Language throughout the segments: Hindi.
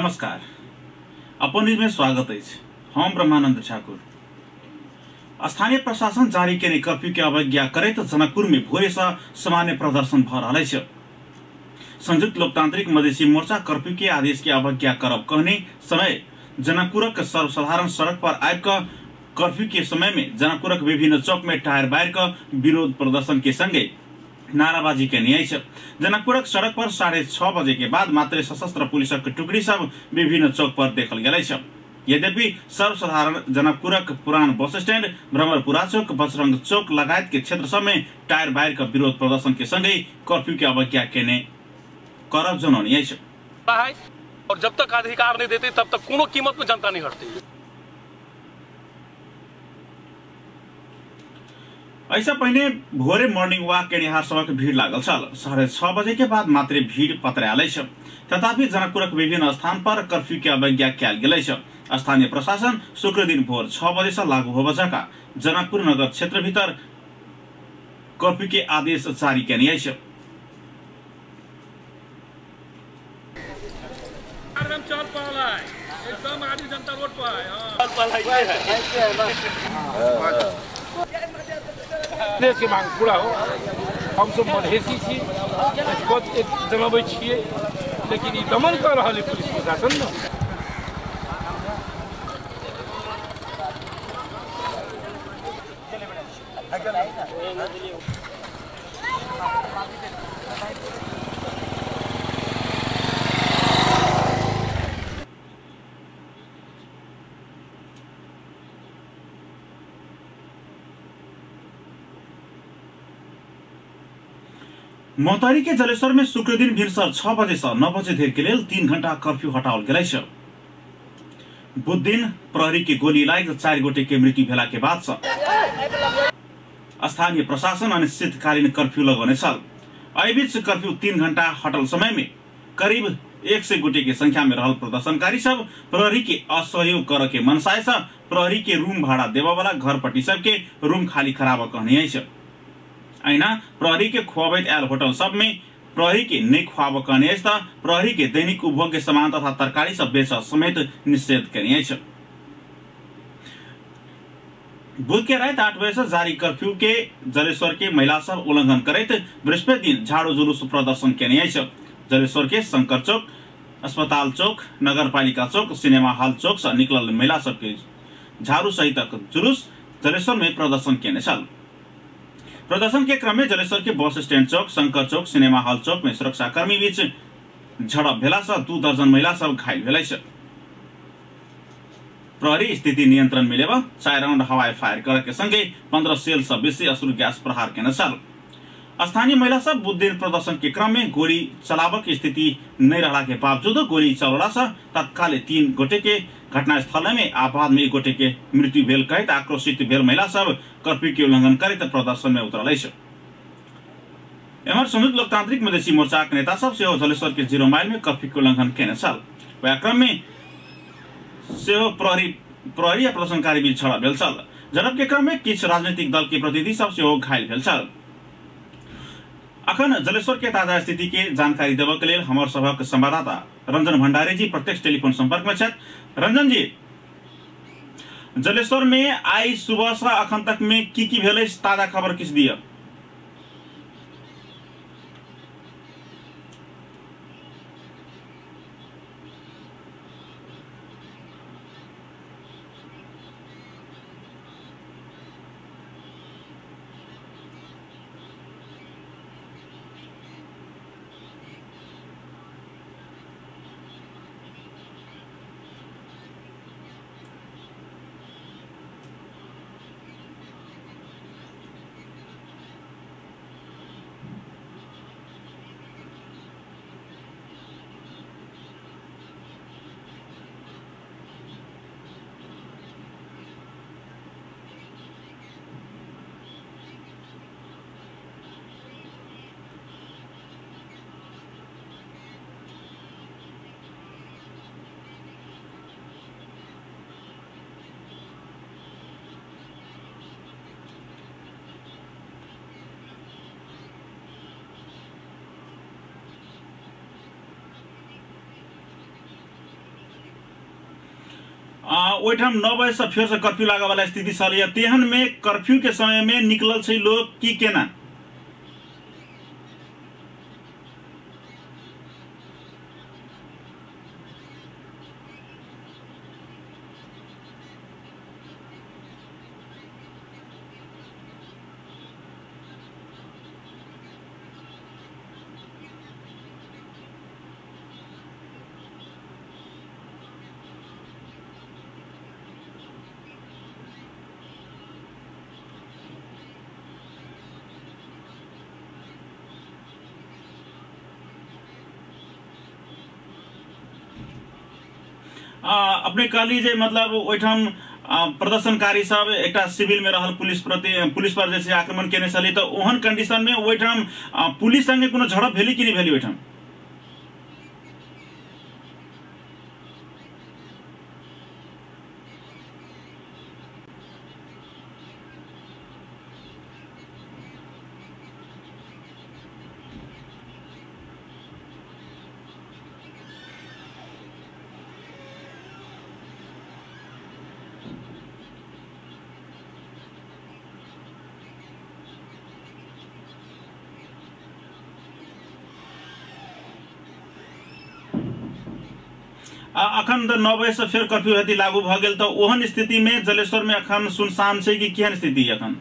नमस्कार। अपन न्यूज में स्वागत है। हम ब्रह्मानंद ठाकुर। स्थानीय प्रशासन जारी केने कर्फ्यू के अवज्ञा करैत जनकपुर में भोरे से सामान्य प्रदर्शन भ रहल छै। संयुक्त लोकतांत्रिक मधेसी मोर्चा कर्फ्यू के आदेश के अवज्ञा करब कहने समय जनकपुरक सर्वसाधारण सड़क पर आबिक कर्फ्यू के समय में जनकपुरक विभिन्न चौक में टायर बार विरोध प्रदर्शन के संगे नाराबाजी केने अछि। जनकपुरक सड़क पर 6:30 बजे के बाद मात्र सशस्त्र पुलिसक टुकड़ी सब विभिन्न चौक पर देखल गेल अछि। यद्यपि सर्वसाधारण जनकपुरक पुरान बस स्टैंड, भ्रमरपुरा चौक, बजरंग चौक लगायत के क्षेत्र सब में टायर बार का विरोध प्रदर्शन के संगे कर्फ्यू के अवज्ञा केने करब जनौनी अछि। और जब तक अधिकार नहीं देते तब तक कोनो कीमत में जनता नहीं हटती। ऐसा पहले भोरे मॉर्निंग वॉक के निहार सभा के भीड़ लागल छल। 6:30 बजे के बाद मात्र भीड़ पतरायल अछि। तथापि जनकपुरक विभिन्न स्थान पर कर्फ्यू के अवज्ञा कयल गेल अछि। स्थानीय प्रशासन शुक्र दिन भोर 6 बजे से लागू होबा जनकपुर नगर क्षेत्र भीतर कर्फ्यू के आदेश जारी केने अछि। एकदम आधी जनता रोड पर देश की मांग पूरा हो। हम सब मधेसी छी, जनबै छियै, लेकिन ई दमन कर रहल है पुलिस प्रशासन न। मोहतरी के जलेश्वर में शुक्र दिन भिनसर 6 बजे से 9 बजे धरि के लेल 3 घंटा कर्फ्यू हटाओल गेल अछि। बुध दिन प्रहरी के गोली लागि 4 गोटे के मृत्यु भेला के बाद से स्थानीय प्रशासन अनिश्चितकालीन कर्फ्यू लगौने छल। एहि बीच कर्फ्यू 3 घंटा हटल समय में करीब 100 गोटे के संख्या में रहल प्रदर्शनकारी सब प्रहरी के असहयोग कर के मनसाय से प्रहरी के रूम भाड़ा देवा वाला घरपट्टी सब के रूम खाली कराब कहने अछि। ऐना प्रहरी के खुआबैत आयल होटल सब में प्रहरी के नहीं खुआब कहने अछि त प्रहरी के दैनिक उपभोग्य सामान तथा तरकारी सब बेच समेत निषेध केने अछि। बुध के रात 8 बजे से जारी कर्फ्यू के जलेश्वर के महिला सब उल्लंघन करैत बृहस्पति दिन झाड़ू जुलूस प्रदर्शन केने अछि। जलेश्वर के शंकर चौक, अस्पताल चौक, नगरपालिका चौक, सिनेमा हॉल चौक से निकलल महिला सब के झाड़ू सहितक जुलूस जलेश्वर में प्रदर्शन केने छल। प्रदर्शन के क्रम में जलेश्वर के बस स्टैंड चौक, शंकर चौक, सिनेमा हॉल चौक में सुरक्षाकर्मी बीच झड़प भेला से 2 दर्जन महिला सब घायल भेल अछि। प्रहरी स्थिति नियंत्रण में लेबा 4 राउंड हवाई फायर करे के संगे 15 सेल से बेसी अश्रु गैस प्रहार केने छल। स्थानीय महिला सब बुध दिन प्रदर्शन के क्रम में गोली चलाबक स्थिति नहीं रहला के बावजूद गोली चलला से तत्काल 3 गोटे के घटनास्थल में आपात में 1 गोटे के मृत्यु भेल कहत आक्रोशित भेल महिला सब कर्फ्यू के उल्लंघन करैत प्रदर्शन में उतरल अछि। एम्हर संयुक्त लोकतांत्रिक मधेसी मोर्चा के नेता सब सेहो जलेश्वर के 0 माइल में कर्फ्यू के उल्लंघन केने छल। वह क्रम में सेहो प्रहरी आ प्रदर्शनकारी बीच झड़प भेल छल। झड़प के क्रम में किछु राजनीतिक दल के प्रतिनिधि सब सेहो घायल भेल छल। अखन जलेश्वर के ताजा स्थिति के जानकारी देबा के लेल हमर सभक संवाददाता रंजन भंडारी जी प्रत्यक्ष टेलीफोन संपर्क में छथि। रंजन जी, जलेश्वर में आई सुबह से अखन तक में की भेल अछि, ताजा खबर किछ दिअ। ओहिठाम 9 बजे से फिर से कर्फ्यू लागे वाला स्थिति चल तेहन में कर्फ्यू के समय में निकलल छै लोग की केना अपने कहली जे मतलब ओहिठाम प्रदर्शनकारी सब एक सिविल में रहल पुलिस पर जैसे आक्रमण केने छली तो ओहन कंडीशन में ओहिठाम पुलिस संगे कोनो झड़प भेली कि नहीं भेली ओहिठाम अखन 9 बजे से फिर कर्फ्यू यदि लागू भ गेल तो ओहन स्थिति में जलेश्वर में अखन सुनसान छै कि केहन स्थिति अखन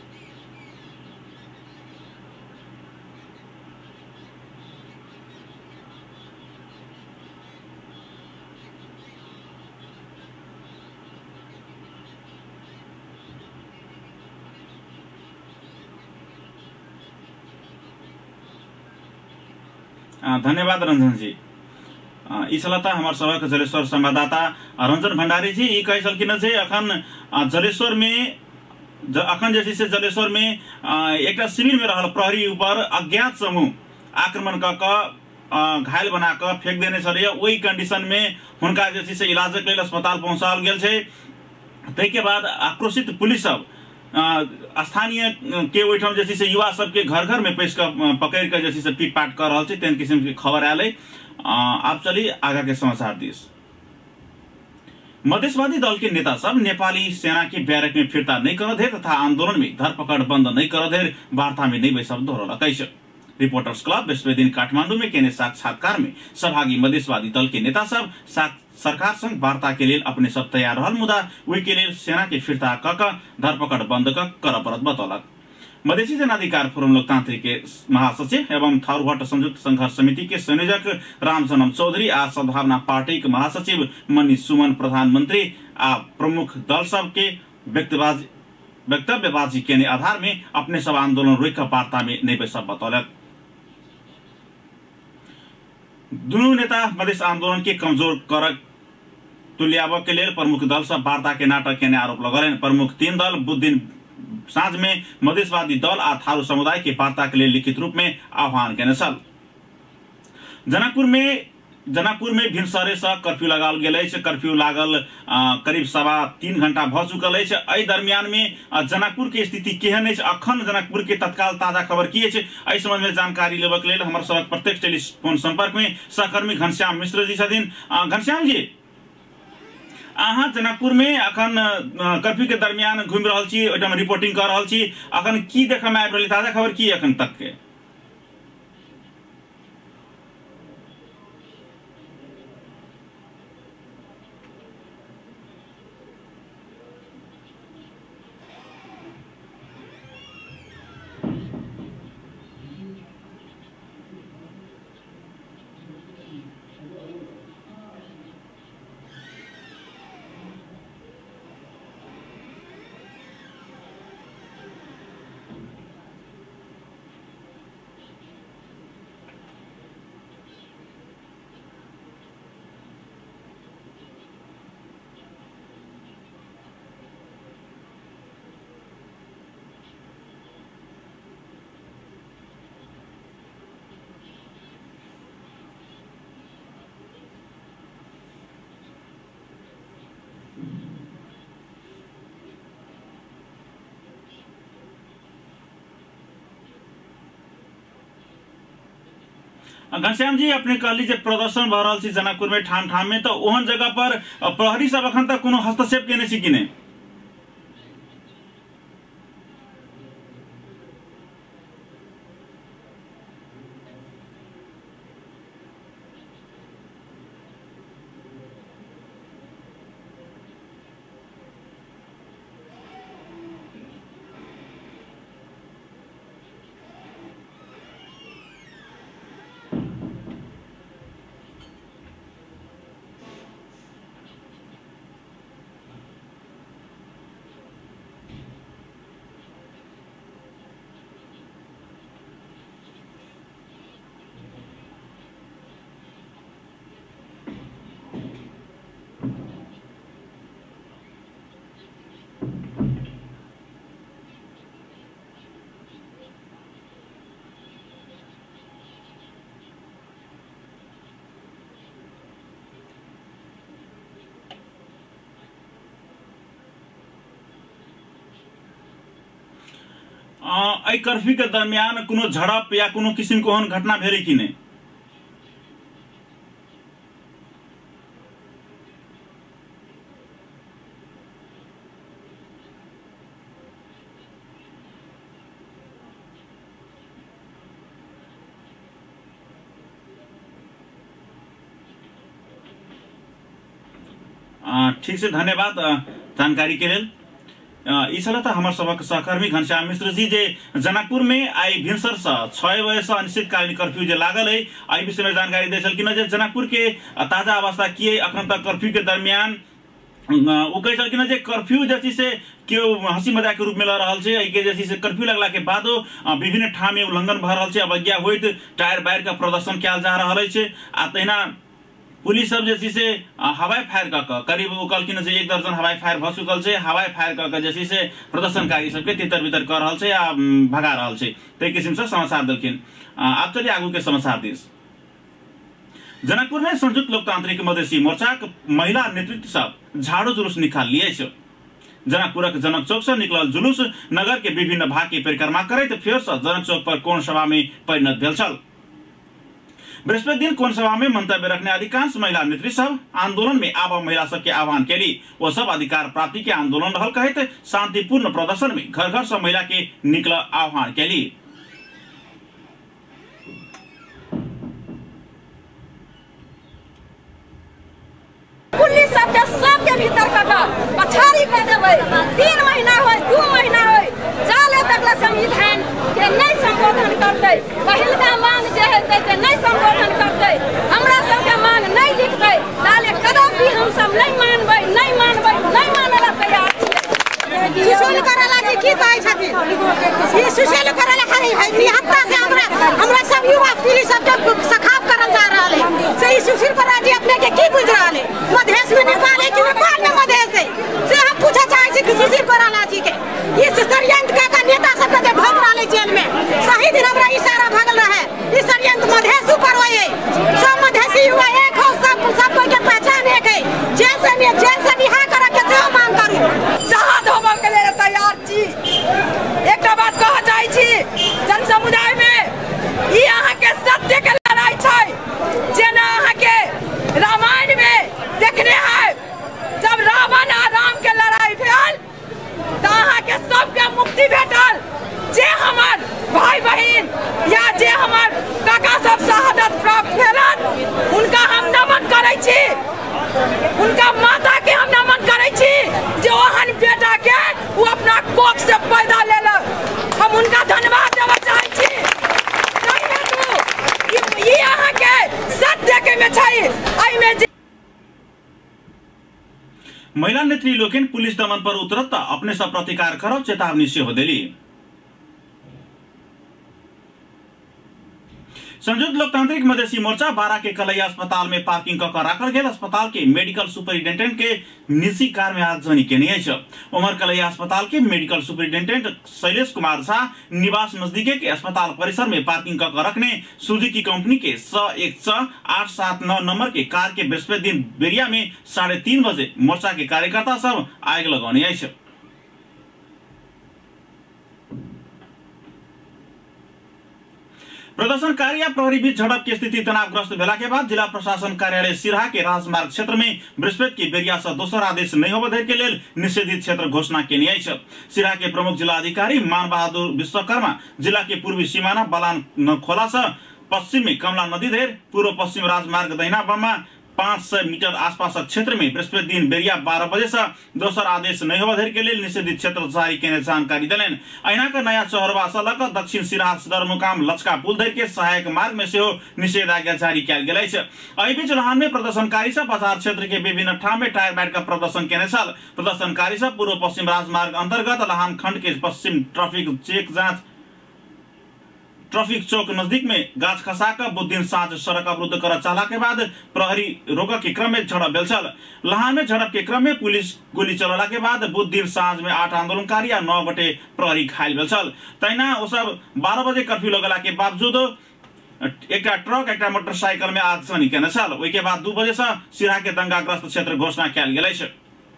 धन्यवाद रंजन जी इस हमारे सभा के जलेश्वर संवाददाता रंजन भंडारी जी ये कहे छलखिन अखन जलेश्वर में अखन जैसे से जलेश्वर में एक शिविर में रहल प्रहरी ऊपर अज्ञात समूह आक्रमण क घायल बना कर फेंक देने छलै वही कंडीशन में हुनका जैसे से इलाज के लिए अस्पताल पहुंचाल गेल छै तै के बाद आक्रोशित पुलिस सब स्थानीय के ओहिठाम जैसे से युवा सबके घर घर में पैस कर पकड़ कर जैसे से पीटपाट कर रहा तेन किस्म की खबर आयल आप चलिए आगा के समाचार दिस मधेशवादी दल के नेता सब नेपाली सेना के बैरक में फिरता नहीं कर दे तथा आंदोलन में धरपकड़ बंद नहीं कर दे वार्ता में नहीं बैसब दोहरौला कैसे रिपोर्टर्स क्लब बृहस्पति दिन काठमांडू में केने साक्षात्कार में सहभागी मधेशवादी दल के नेता सब सरकार संग वार्ता के लिए अपने सब तैयार रहल मुदा वही के लिए सेना के फिरता क धरपकड़ बंद कर परत बतौलक मधेसी जनाधिकार फोरम लोकतांत्रिक के महासचिव एवं थारूहट संयुक्त संघर्ष समिति के संयोजक रामजन्म चौधरी आ सद्भावना पार्टी के महासचिव मनीष सुमन प्रधानमंत्री आ प्रमुख दल सब के वक्तव्यबाजी के आधार में अपने सब आंदोलन रोक वार्ता में नहीं बैसब बतौलक दोनों नेता मधेश आंदोलन के कमजोर कर तुल्याब के लिए प्रमुख दल सब वार्ता के नाटक के आरोप लगल प्रमुख 3 दल बुध दिन साँझ में मधेशवादी दल आ थारू समुदाय के वार्ता के लिए लिखित रूप में आह्वान केने छल जनकपुर में भिनसरे से कर्फ्यू लगाल गेल कर्फ्यू लागल करीब 3.25 घंटा भ चुकल है दरमियान में जनकपुर के स्थिति केहन है अखन जनकपुर के तत्काल ताजा खबर की है संबंध में जानकारी लेबे के लिए हमारे सबक प्रत्यक्ष टेलीफोन संपर्क में सहकर्मी घनश्याम मिश्र जी छथिन घनश्याम जी अहाँ जनकपुर में अखन कर्फ्यू के दरमियान घूम रहल छी ओहिठाम रिपोर्टिंग कर रहल छी अखन की देखे में आबि रहल ताजा खबर की अखन तक के घनश्याम जी अपने कहली जे प्रदर्शन भ रहल छी जनकपुर में ठाम ठाम में, तो ओहन जगह पर प्रहरी सब अखन तक कोनो हस्तक्षेप केने छी कि नहीं? आई कर्फ्यू के दरमियान कोनो झड़प या कोनो किस्म के ओहन घटना भेलै कि नहीं? ठीक से धन्यवाद जानकारी के लिए। इसला तो हमारे सबक सहकर्मी घनश्याम मिश्र जी जे जनकपुर में आई भिनसर से 6 बजे से अनिश्चितकालीन कर्फ्यू जे लागल है आई विषय में जानकारी दे छलखिन जे जनकपुर के ताजा अवस्था की है। अखन तक कर्फ्यू के दरमियान वो कह छलखिन जे कर्फ्यू जैसी से केओ हंसी मजाक के रूप में ल रहल छै, एहि के जैसी से कर्फ्यू लगला के बादो विभिन्न ठाम में उल्लंघन भ रहल छै, अवज्ञा होइत टायर बायर का प्रदर्शन कयल जा रहल छै। आ तहिना पुलिस सब जैसी से हवाई फायर कर करीब वो कहलखिन जे 1 दर्जन हवाई फायर भ चुकल छै, हवाई फायर कर जैसी से प्रदर्शनकारी सबके तितर बितर कर रहल छै आ भगा रहल छै, तै किस्म से समाचार देलखिन। आब चलिए आगू के समाचार दिस। जनकपुर में संयुक्त लोकतांत्रिक मधेसी मोर्चा महिला नेतृत्व सब झाड़ू जुलूस निकाल लिए छै। जनकपुरक जनक चौक से निकलल जुलूस नगर के विभिन्न भाग के परिक्रमा करैत फेर से जनक चौक पर कोन सभा में परिणत भेल छल। बृहस्पति दिन कोन सभा में मंतव्य रखने अधिकांश महिला नेत्री सब आंदोलन में आवा महिला सबके आह्वान केली। वो सब अधिकार प्राप्ति के आंदोलन रहल कहत शांतिपूर्ण प्रदर्शन में घर घर से महिला के निकल आह्वान केली। पुलिस सबके भीतर कटा पछाड़ी कर देबै। 3 महीना होय 2 महीना होय जाले तक संविधान के नहीं संबोधन करते, पहिल का मांग जे हेतै ते नहीं संबोधन करते, हमरा सबके मांग नहीं लिखते, ताले कदापि हम सब नहीं मानबै नहीं मानला तैयार छियै। सुशील कराला जी की कहै छथिन? ई सुशील कराला खाली है निहत्ता से हमरा सब युवा पीढ़ी सब के सखाव करल जा रहल है। से ई सुशील कराला जी अपने के की बुझ रहल है? मधेश में नेपाल है कि नेपाल में मधेश है? से हम पूछे चाहे छी कि सुशील कराला जी के ये षड्यंत्र का नेता सब के भग रहल जेल में सही दिन हमरा इशारा भगल रहे। ई षड्यंत्र मधेश ऊपर होए, सब मधेसी युवा एक हो, सब कोई के पहचान एक है। जेल से रिहा करे के सेहो मांग करू, शहाद होबे के लिए तैयार छी। एकटा बात कह चाहे छी जन समुदाय में ई अहाँ के सत्य के लड़ाई छै। जेना अहाँ के रामायण में देखने है जब रावण आ राम के लड़ाई भेल तो अहाँ के सबके मुक्ति भेटल। जे हमर भाई बहिन या जे हमर काका सब शहादत प्राप्त भेलन उनका हम नमन करै छी, उनका माता के हम नमन करै छी जे ओहन बेटा के वो अपना कोख से पैदा लेलक। हम उनका धन्यवाद देबा चाहै छी। ये अहाँ के सत्य के में छै। एहि में महिला नेत्री लोकन पुलिस दमन पर उतरत अपने सब प्रतिकार करब चेतावनी सेहो देली। संयुक्त लोकतांत्रिक मधेसी मोर्चा बारा के कलैया अस्पताल में पार्किंग कर राखल गेल अस्पताल के मेडिकल सुपरिटेंडेंट के निजी कार में आगजनी केने अछि। उमर कलैया अस्पताल के मेडिकल सुपरिटेंडेंट शैलेश कुमार झा निवास नजदीके के अस्पताल परिसर में पार्किंग कर रखने सुजुकी कंपनी के 101-879 नंबर के कार के बृहस्पति दिन बेरिया में 3:30 बजे मोर्चा के कार्यकर्ता सब आग लगाउने अछि। प्रदर्शनकारी या प्रहरी बीच झड़प की स्थिति तनावग्रस्त भेला के बाद जिला प्रशासन कार्यालय सिराहा के राजमार्ग क्षेत्र में बृहस्पति की बेरिया से दोसर आदेश नहीं होबे के लेल निषेधित क्षेत्र घोषणा केने अछि। सिराहा के प्रमुख जिला अधिकारी मान बहादुर विश्वकर्मा जिला के पूर्वी सीमाना बलान खोला से पश्चिम में कमला नदी धेर पूर्व पश्चिम राजमार्ग दैना बममा 500 मीटर आसपास क्षेत्र में बृहस्पति दिन बेरिया 12 बजे से दोसर आदेश नहीं होबे के लिए निषेधित क्षेत्र जारी केने जानकारी दिलेन। अहिना का नया चौहरवा से लक दक्षिण सिराहा सदरमुकाम लचका पुल धरि के सहायक मार्ग में से निषेधाज्ञा जारी किया गेल अछि। एहि बीच लहान में प्रदर्शनकारी से बाजार क्षेत्र के विभिन्न ठाम में टायर बैठ का प्रदर्शन केने छल। प्रदर्शनकारी से पूर्व पश्चिम राजमार्ग अंतर्गत लहान खंड के पश्चिम ट्रैफिक चौक नजदीक में गाछ खसाकर बुध दिन साँझ सड़क अवरुद्ध कर चाला के बाद प्रहरी रोक के क्रम में झड़प भेल छल। लहान में झड़प के क्रम में पुलिस गोली चलला के बाद बुध दिन साँझ में 8 आंदोलनकारी आ 9 गोटे प्रहरी घायल भेल छल। तहिना ओ सब 12 बजे कर्फ्यू लगला के बावजूद एक ट्रक एक मोटरसाइकिल में आगजनी केने छल। ओहि के बाद 2 बजे से सिराहा के दंगाग्रस्त क्षेत्र घोषणा कयल गेल अछि।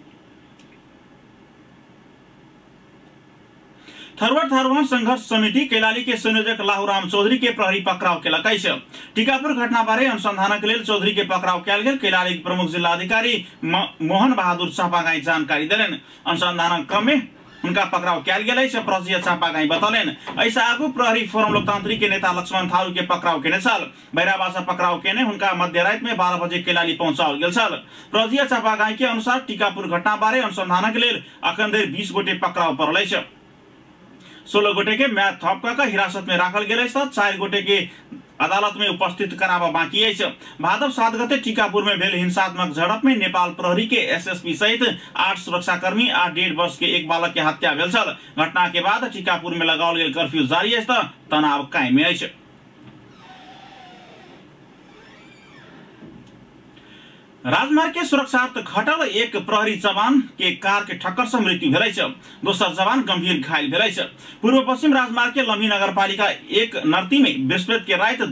थरवर थारूवान संघर्ष समिति कैलाली के संयोजक लाहूराम चौधरी के प्रहरी पकड़ाव केलक अछि। टीकापुर घटना बारे अनुसंधानक लेल चौधरी के पकड़ाव कयल गेल कैलाली के प्रमुख जिला अधिकारी मोहन बहादुर चापागाई जानकारी देलनि। अनुसंधानक क्रम में उनका पकड़ाव कयल गेल अछि। प्रहरी चापागाई बतौलनि ऐसा आगू प्रहरी फोरम लोकतांत्रिक के नेता लक्ष्मण थारू के पकड़ाव केने छल। बैराबा से पकड़ाव केने हुनका मध्य रात में 12 बजे कैलाली पहुंचाओल गेल छल। प्रहरी चापागाई के अनुसार टीकापुर घटना बारे अनुसंधानक लेल अखन धरि 20 गोटे पकड़ाव पड़ल अछि। 16 गोटे के म्याद थप कर हिरासत में राखल गेल अछि। 4 गोटे के अदालत में उपस्थित कराबा बाकी अछि। भादव 7 गते टीकापुर में भेल हिंसात्मक झड़प में नेपाल प्रहरी के एसएसपी सहित 8 सुरक्षाकर्मी आ 1.5 वर्ष के एक बालक के हत्या भेल छल। घटना के बाद टीकापुर में लगाओल गेल कर्फ्यू जारी अछि त तनाव कायम अछि। राजमार्ग के सुरक्षार्थ घटल एक प्रहरी जवान के कार के ठक्कर से मृत्यु भेल अछि। दोसर जवान गंभीर घायल भेल अछि। पूर्व पश्चिम राजमार्ग के लम्ही नगरपालिका 1 नर्ती में बृहस्पति के रात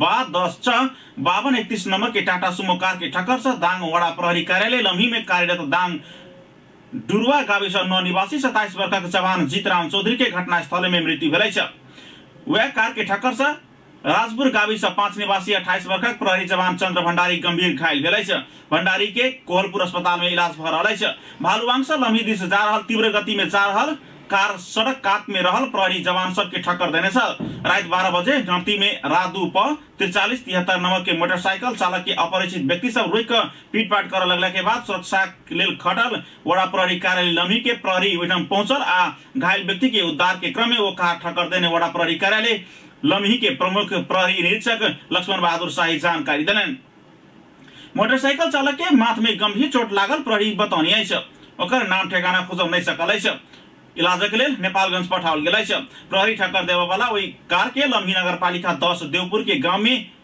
10:52 नंबर के टाटा सुमो कार के ठक्कर से दांग वड़ा प्रहरी कार्यालय लम्ही में कार्यरत दांग डुरुवा गाविस 9 निवासी 27 वर्षक जवान जीतराम चौधरी के घटनास्थल में मृत्यु भेल अछि। वह कार के ठक्कर से राजपुर गाविस 5 निवासी 28 वर्षक प्रहरी जवान चंद्र भंडारी गंभीर घायल भेल अछि। भंडारी के कोहलपुर अस्पताल में इलाज भ रहल अछि। भालुवांग से लम्ही दिस जा रहल तीव्र गति में जा रहल कार सड़क कात में रहल प्रहरी जवान सब के ठक्कर देने छल। रात 12 बजे नर्ती में रादू प 4373 नंबर के मोटरसाइकिल चालक के अपरिचित व्यक्ति सब रोक कर पीटपाट कर लगला के बाद सुरक्षा के लेल खटल वड़ा प्रहरी कार्यालय लम्ही के प्रहरी ओहिठाम पहुंचल आ घायल व्यक्ति के उद्धार के क्रम में वो कार ठक्कर देने वड़ा प्रहरी कार्यालय लम्ही के प्रमुख प्रहरी निरीक्षक लक्ष्मण बहादुर शाही जानकारी देलनि। मोटरसाइकिल चालक के माथ में गंभीर चोट लागल प्रहरी बतौनी अछि। ओकर नाम ठेकाना खोजल नहीं सकल अछि। इलाजक लेल नेपालगंज पठाओल गेल अछि। प्रहरी ठक्कर देबय वाला ओहि कार के लम्ही नगरपालिका 10 देवपुर के गांव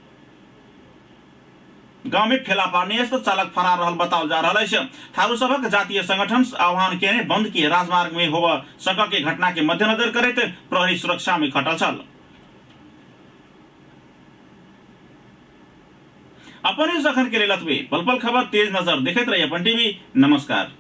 में फेला पारने अछि। चालक फरार रहल बताओल जा रहल अछि। थारू सभक जातीय संगठन आह्वान केने बंद के राजमार्ग में होबय सकय के घटना के मद्देनजर करैत प्रहरी सुरक्षा में खटल छल। अपन न्यूज अखन के लेल अतबे। पल पल खबर तेज नजर देखैत रही अपन टीवी। नमस्कार।